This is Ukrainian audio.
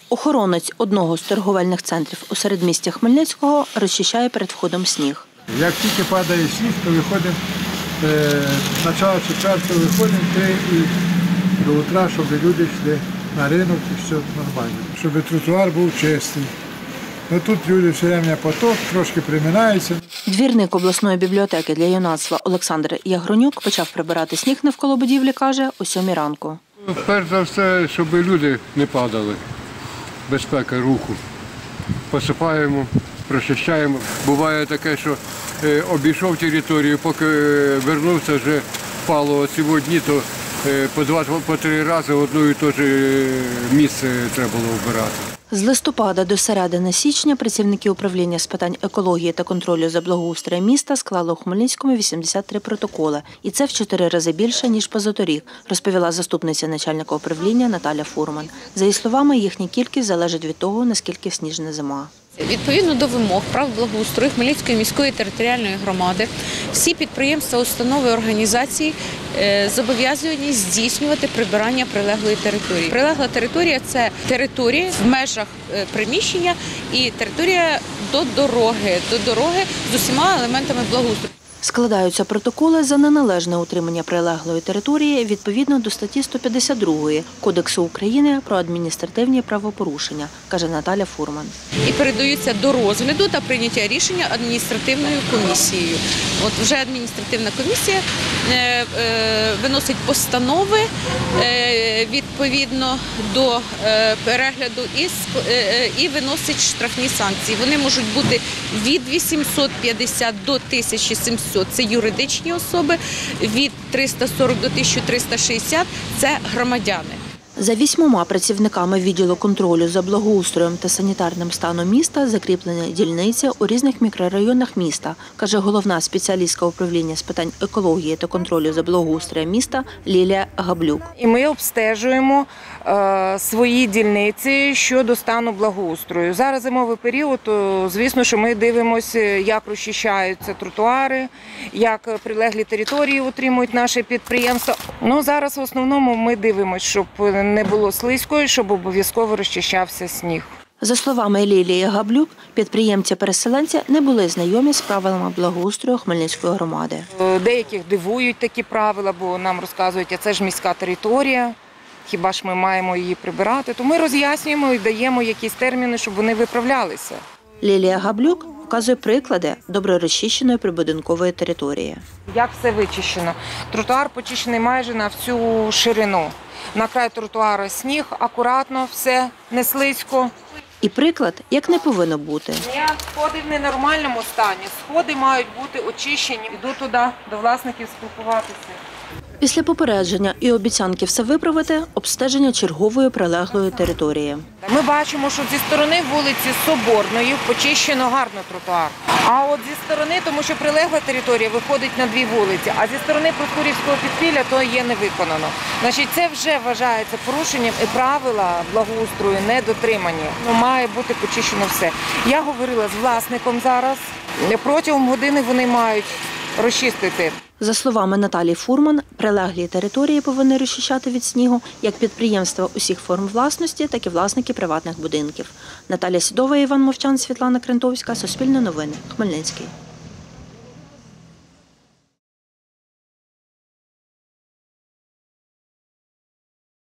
Охоронець одного з торговельних центрів у середмісті Хмельницького розчищає перед входом сніг. Як тільки падає сніг, то виходимо, почало 4-го виходимо і до утра, щоб люди йшли на ринок і все нормально. Щоб тротуар був чистий. Ну, тут люди все время поток, трошки приминаються. Двірник обласної бібліотеки для юнацтва Олександр Ягронюк почав прибирати сніг навколо будівлі, каже, о 7 ранку. Перш за все, щоб люди не падали. Безпека руху. Посипаємо, прочищаємо. Буває таке, що обійшов територію, поки вернувся, вже впало сьогодні, то по 2-3 рази одне і те ж місце треба було вбирати. З листопада до середини січня працівники управління з питань екології та контролю за благоустроєм міста склали у Хмельницькому 83 протоколи. І це в 4 рази більше, ніж позаторік, розповіла заступниця начальника управління Наталя Фурман. За її словами, їхня кількість залежить від того, наскільки сніжна зима. Відповідно до вимог прав благоустрою Хмельницької міської територіальної громади, всі підприємства, установи, організації зобов'язані здійснювати прибирання прилеглої території. Прилегла територія – це територія в межах приміщення і територія до дороги з усіма елементами благоустрою. Складаються протоколи за неналежне утримання прилеглої території відповідно до статті 152 Кодексу України про адміністративні правопорушення, каже Наталя Фурман. І передаються до розгляду та прийняття рішення адміністративною комісією. От вже адміністративна комісія виносить постанови відповідно до перегляду і виносить штрафні санкції. Вони можуть бути від 850 до 1700 – це юридичні особи, від 340 до 1360 – це громадяни. За 8 працівниками відділу контролю за благоустроєм та санітарним станом міста закріплені дільниці у різних мікрорайонах міста, каже головна спеціалістка управління з питань екології та контролю за благоустроєм міста Лілія Габлюк. І ми обстежуємо свої дільниці щодо стану благоустрою. Зараз зимовий період, звісно, що ми дивимося, як розчищаються тротуари, як прилеглі території утримують наші підприємства. Ну, зараз в основному ми дивимося, щоб не було слизької, щоб обов'язково розчищався сніг. За словами Лілії Габлюк, підприємці-переселенці не були знайомі з правилами благоустрою Хмельницької громади. Деяких дивують такі правила, бо нам розказують, а це ж міська територія, хіба ж ми маємо її прибирати. То ми роз'яснюємо і даємо якісь терміни, щоб вони виправлялися. Лілія Габлюк вказує приклади добре розчищеної прибудинкової території. Як все вичищено? Тротуар почищений майже на всю ширину. На край тротуару сніг, акуратно, все, не слизько. І приклад, як не повинно бути. Сходи в ненормальному стані. Сходи мають бути очищені. Йду туди, до власників спілкуватися. Після попередження і обіцянки все виправити – обстеження чергової прилеглої території. Ми бачимо, що зі сторони вулиці Соборної почищено гарно тротуар. А от зі сторони, тому що прилегла територія виходить на 2 вулиці, а зі сторони Проскурівського підпілля то є не виконано. Значить, це вже вважається порушенням і правила благоустрою не дотримані. Має бути почищено все. Я говорила з власником зараз. Протягом години вони мають розчистити. За словами Наталії Фурман, прилеглі території повинні розчищати від снігу як підприємства усіх форм власності, так і власники приватних будинків. Наталя Сідова, Іван Мовчан, Світлана Крентовська, Суспільне новини, Хмельницький.